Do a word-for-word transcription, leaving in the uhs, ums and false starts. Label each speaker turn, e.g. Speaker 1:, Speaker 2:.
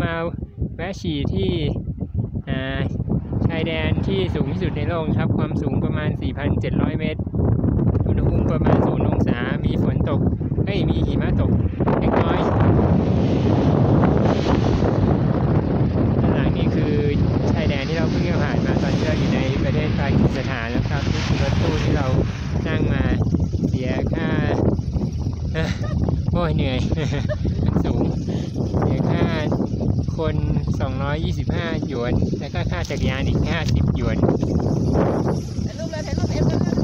Speaker 1: มาแวะฉี่ที่ชายแดนที่สูงที่สุดในโลกครับความสูงประมาณ สี่พันเจ็ดร้อย เมตรอุณหภูมิประมาณศูนย์องศามีฝนตกไม่มีหิมะตกเล็กน้อยด้านหลังนี่คือชายแดนที่เราเพิ่งผ่านมาตอนที่เราอยู่ในประเทศปากีสถานนะครับนี่คือรถตู้ที่เรานั่งมาเสียค่าโอ้ยเหนื่อยสูงเสียค่าคนสองร้อยยี่สิบห้าหยวนแล้วก็ค่าจักรยานอีกห้าสิบหยวน
Speaker 2: ถ่ายรูปเลยถ่ายรูปเอ็ม